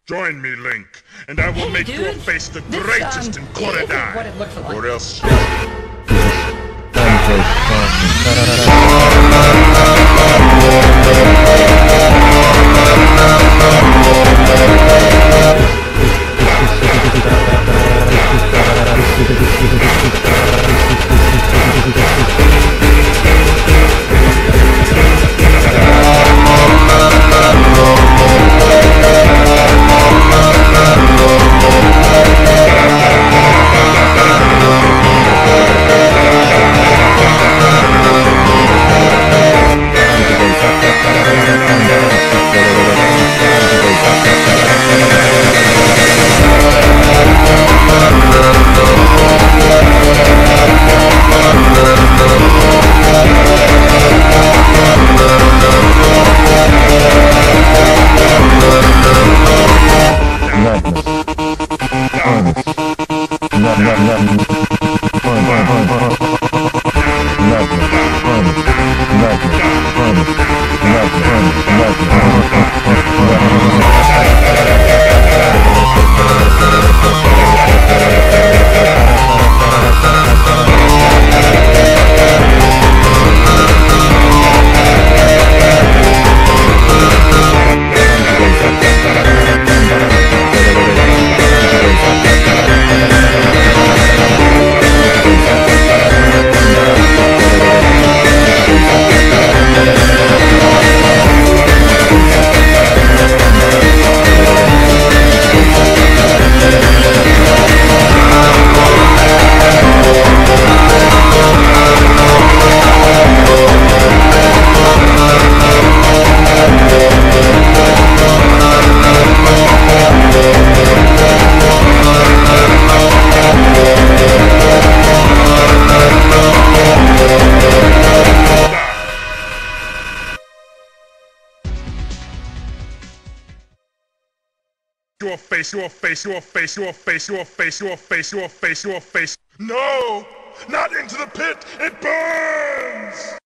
Join me, Link, and I will make your face the greatest in Koredan, what it looks like. or else... Your face, your face, your face, your face, your face, your face, your face, your face. No! Not into the pit! It burns!